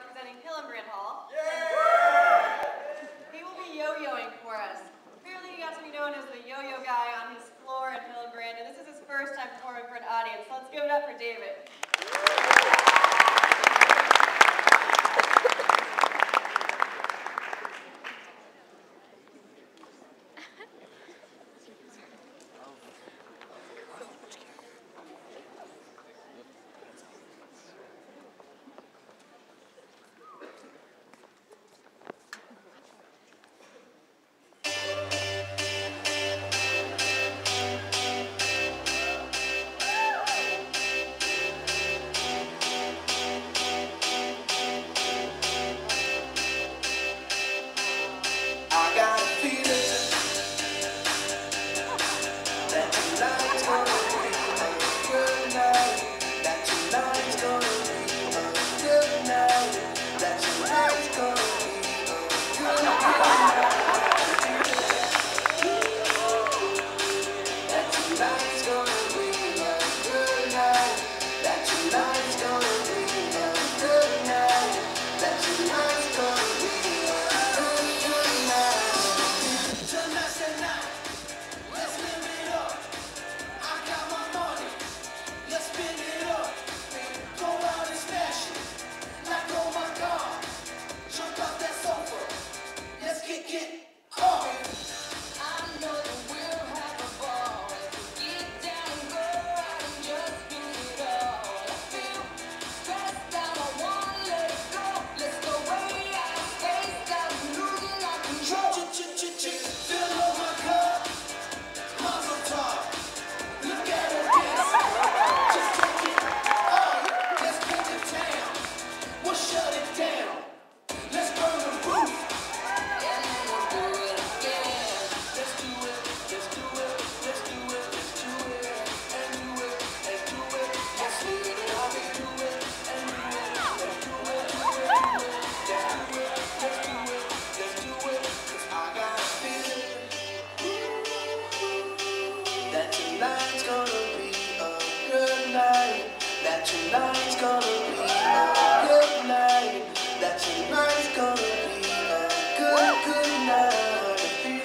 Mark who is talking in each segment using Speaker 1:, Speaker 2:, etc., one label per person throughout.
Speaker 1: representing Hillenbrand Hall.
Speaker 2: Yay!
Speaker 1: He will be yo-yoing for us. Apparently he got to be known as the yo-yo guy on his floor at Hillenbrand, and this is his first time performing for an audience. So let's give it up for David.
Speaker 3: Tonight's gonna be a good night. That tonight's gonna be a good night.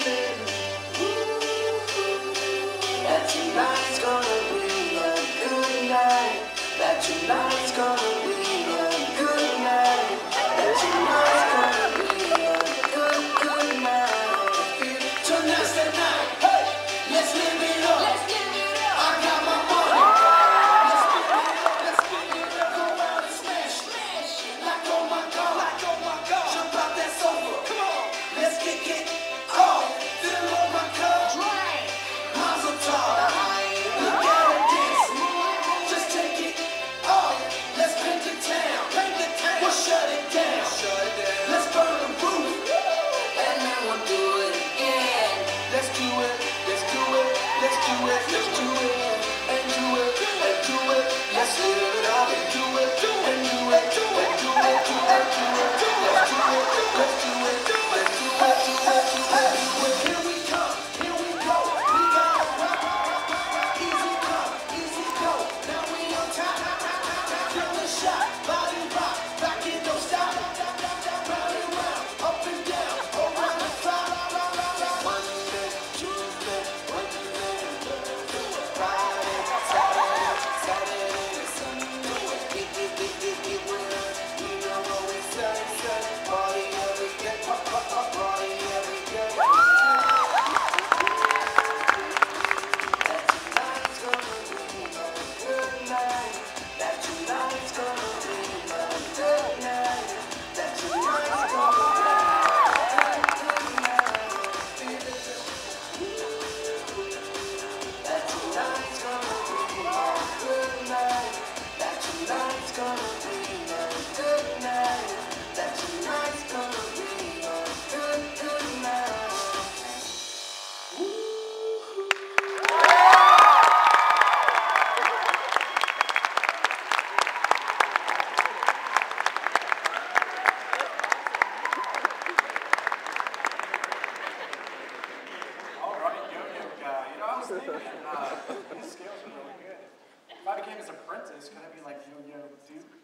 Speaker 3: That tonight's gonna be a good night. That tonight's gonna be a good night. That tonight's gonna be a good night. Tonight's the night. Hey, let's live it up. I got my money.
Speaker 2: was thinking, his skills are really good. If I became his apprentice, could I be like Yo-Yo Duke?